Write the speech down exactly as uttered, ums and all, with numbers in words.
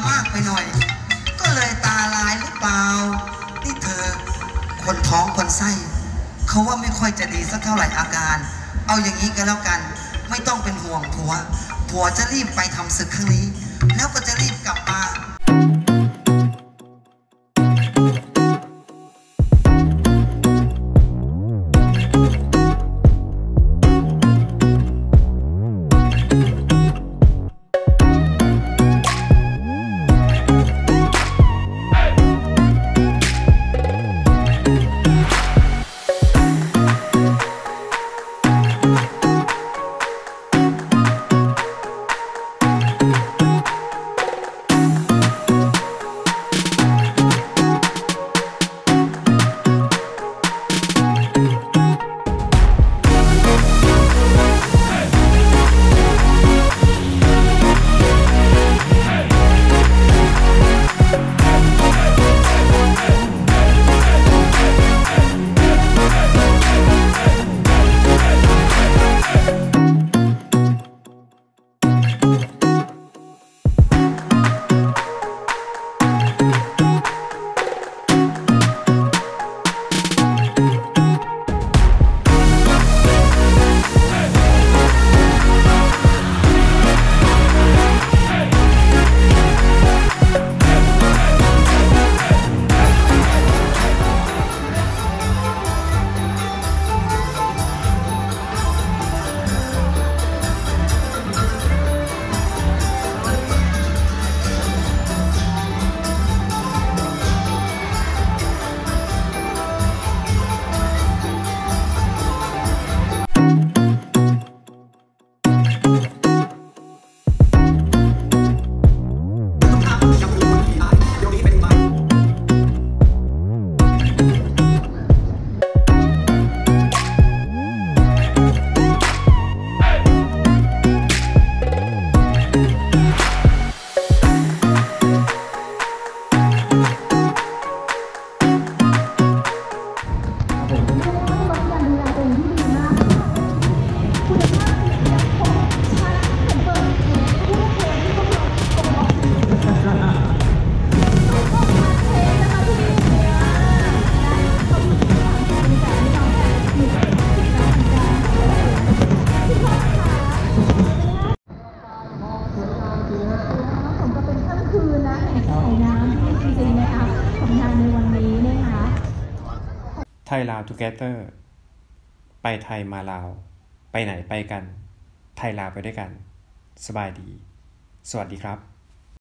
มากไปหน่อยก็เลยตาลายหรือเปล่านี่เธอคนท้องคนไส้เขาว่าไม่ค่อยจะดีสักเท่าไหร่อาการเอาอย่างนี้กันแล้วกันไม่ต้องเป็นห่วงผัวผัวจะรีบไปทำศึกครั้งนี้แล้วก็จะรีบกลับมาไทยลาวทูเกเตอร์ไปไทยมาลาวไปไหนไปกันไทยลาวไปด้วยกันสบายดีสวัสดีครับ